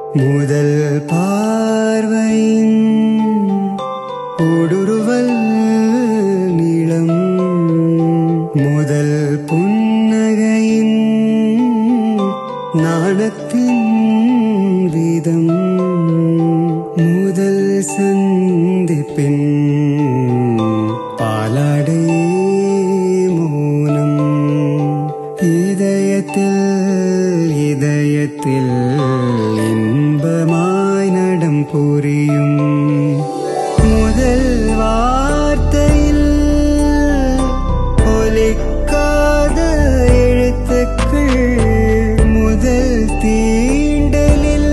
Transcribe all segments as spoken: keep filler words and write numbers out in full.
முதல் பார்வையின் ஊடுருவல் நீளம், முதல் புன்னகையின் நாணத்தின் வீதம், முதல் சந்திப்பின் பாலாடை மௌனம், இதயத்தில் இதயத்தில் இன்பமாய் நடம் புரியும். முதல் வார்த்தையில் ஒலிக்காத எழுத்துக்கள், முதல் தீண்டலில்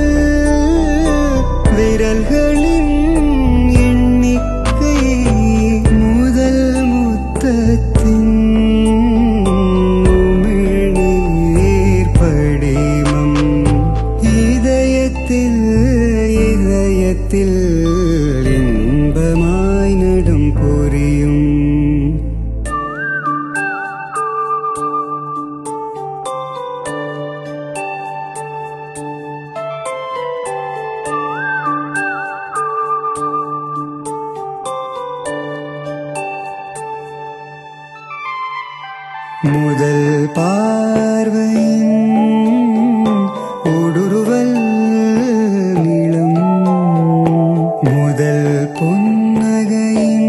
விரல்களின் எண்ணிக்கை, முதல் முத்தத்தின் உமிழ்நீர் படிமம், இதயத்தில் இதயத்தில் இன்பமாய் நடம் புரியும். முதல் பார்வையின் ஊடுருவல் நீளம், முதல் புன்னகையின்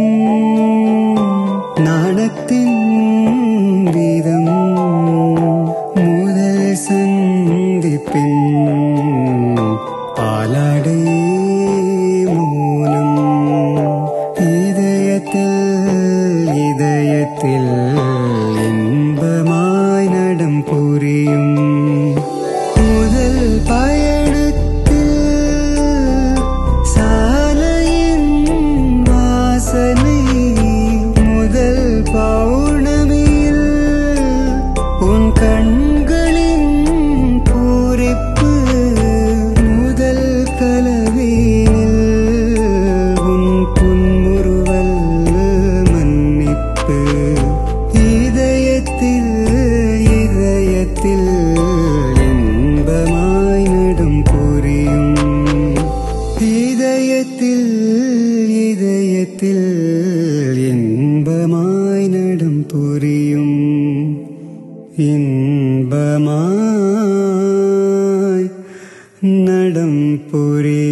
நாணத்தின் வீதம், முதல் சந்திப்பின் பாலாடை மௌனம், இதயத்தில் இதயத்தில் இன்பமாய் நடம் புரியும். முதல் பயணத்தில் சாலையின் வாசனை, முதல் பௌர்ணமியில் உன் கண்களின் பூரிப்பு, முதல் கலவியில் உன் புன்முறுவல் மன்னிப்பு, இதயத்தில் இதயத்தில் இன்பமாய் நடம் புரியும். இதயத்தில் இதயத்தில் இன்பமாய் நடம் புரியும். இன்பமாய் நடம் புரியும்.